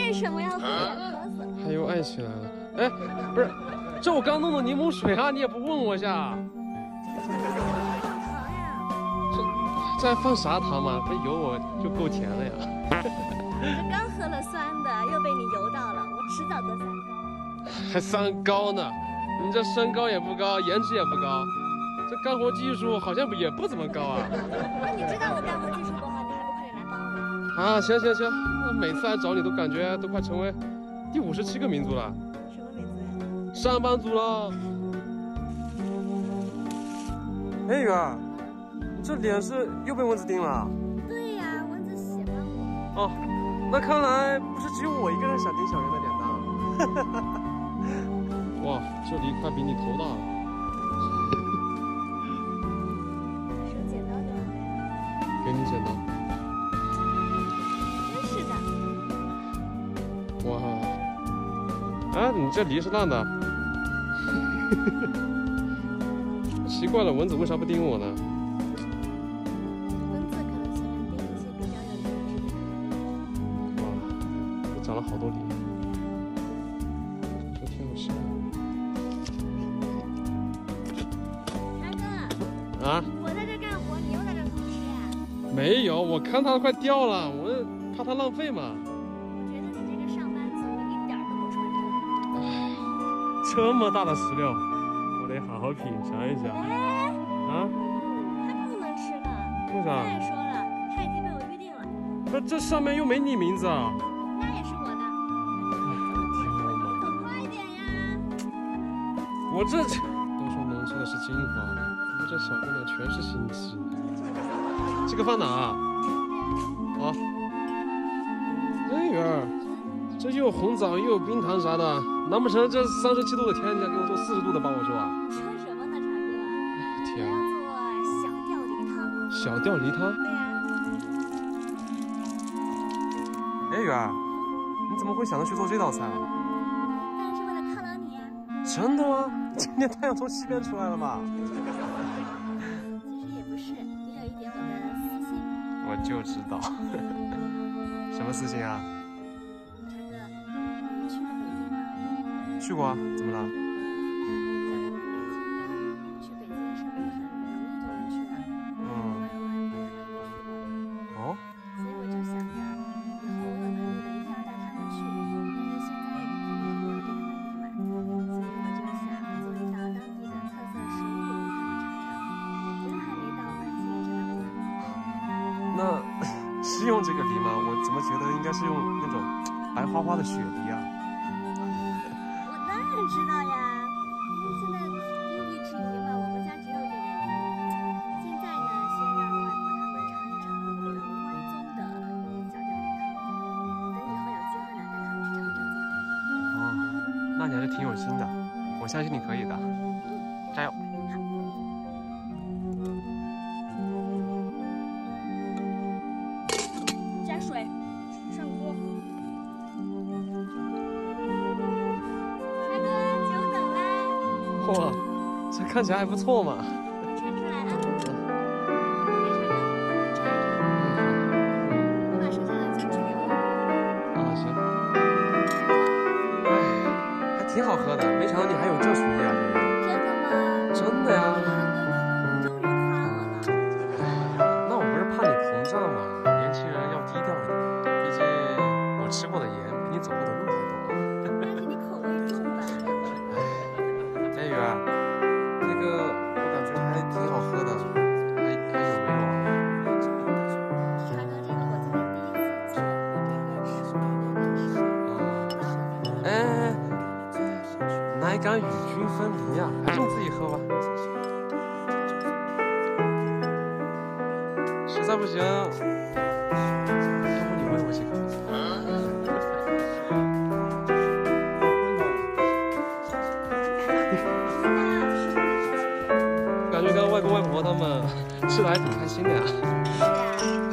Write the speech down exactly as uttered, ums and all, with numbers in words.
为什么要喝呀？渴死了。 他又爱起来了。哎，不是，这我刚弄的柠檬水啊，你也不问我一下。 糖呀。 这这还放啥糖嘛？这有我就够甜了呀。 这刚喝了酸的，又被你游到了，我迟早得三高。 还三高呢？你这身高也不高，颜值也不高，这干活技术好像也不怎么高啊。 那你知道我干活技术不好，你还不快点来帮我？ 啊，行行行，我每次来找你都感觉都快成为第五十七个民族了。 什么民族呀？ 上班族了。哎，雨儿，你这脸是又被蚊子叮了？ 对呀，蚊子喜欢我。 哦，那看来不是只有我一个人想叮小圆的脸的。哇，这梨快比你头大了。 手剪刀就好呀。 给你剪刀。 真是的。 哇，啊，你这梨是烂的。奇怪了，蚊子为啥不叮我呢？ 蚊子可能喜欢叮一些比较有灵智的人。 哇，这长了好多梨，这挺有戏的。 大哥。 啊？ 我在这干活，你又在这偷吃呀？ 没有，我看它快掉了，我怕它浪费嘛。 我觉得你这个上班族一点都不传承。 唉，这么大的石榴，我得好好品尝一下。 哎。 啊？ 它不能吃了。 为啥？ 再说了，它已经被我预定了。 不，这上面又没你名字啊。 那也是我的。走快点呀！ 我这都说能吃的是精华，我这小姑娘全是心机。这个放哪啊？好。哎，雨儿，这又有红枣又有冰糖啥的，难不成这三十七度的天你想给我做四十度的帮我粥啊？ 说什么呢，茶哥？ 天啊！ 做小吊梨汤。 小吊梨汤？ 对呀。 哎，雨儿，你怎么会想到去做这道菜？ 当然是为了犒劳你呀。 真的吗？今天太阳从西边出来了吧？ 其实也不是，也有一点我的私心。 我就知道。什么私心啊？ 茶哥，你去过北京吗？ 去过啊，怎么了？ 去北京是不是很容易就能去了？ 嗯。哦。 所以我就想着，以后我有能力了，一定要带他们去。但是现在肯定是没有这个能力嘛，所以我就想做一道当地的特色食物给他们尝尝。人还没到，反正也知道了。 那是用这个梨吗？我怎么觉得应该是用那种白花花的雪梨啊？ 我当然知道呀，因为现在因地制宜嘛，我们家只有这个梨。现在呢，先让外婆他们尝一尝我的关宗的小吊梨汤，等以后有机会了，带他们去尝正宗的。 哦，那你还是挺有心的，我相信你可以的，加油！ 加水，上锅。大哥，久等啦！ 哇，这看起来还不错嘛。 盛出来啊！给茶哥，尝一尝。我把剩下的酱去给我。 啊，行。哎，还挺好喝的，没想到你还有这厨艺啊，圆圆。 真的吗？ 真的呀。 茶哥，你终于夸我了。 哎，那我不是怕你膨胀吗？年轻人要低调一点，毕竟我吃过的盐比你走过的路还多。 但是你口味重吧？ 哎，雨儿，那个我感觉还挺好喝的，还还有没有啊？ 茶哥，这个我今天第一次做，我这个是给人吃。 哎，哪敢与君分离呀？还是你自己喝吧。实在不行，要不你喂我几口？感觉跟外公外婆他们吃的还挺开心的呀。 是啊。